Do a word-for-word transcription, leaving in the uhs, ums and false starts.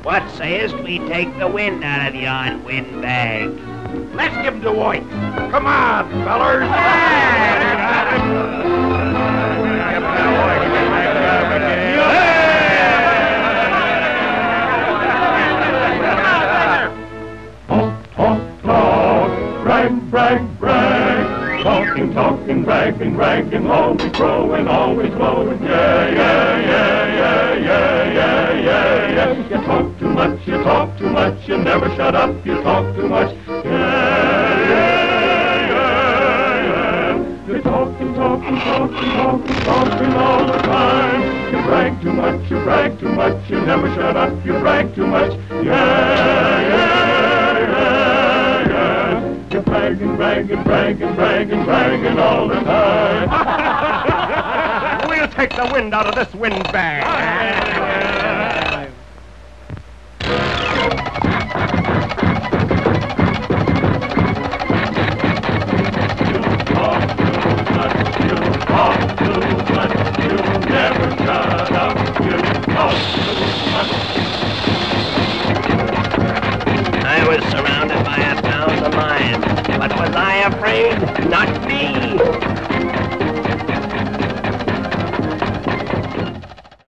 What sayest we take the wind out of yon windbag? Let's give him to White. Come on, fellers. Talk, talk, talk, brag, brag, brag. Talking, talking, bragging, bragging, always growing, always blowing. Yeah, yeah, yeah, yeah, yeah, yeah, yeah, yeah. You talk too much, you talk too much, you never shut up, you talk too much. Yeah, yeah, yeah, yeah. You're talking, talking, talking, talking, talking all the time. You brag too much, you brag too much, you never shut up, you brag too much. Yeah, yeah, yeah, yeah. You're bragging, bragging, bragging, bragging, bragging all the time. We'll take the wind out of this windbag. I was surrounded by a thousand lions, but was I afraid? Not me!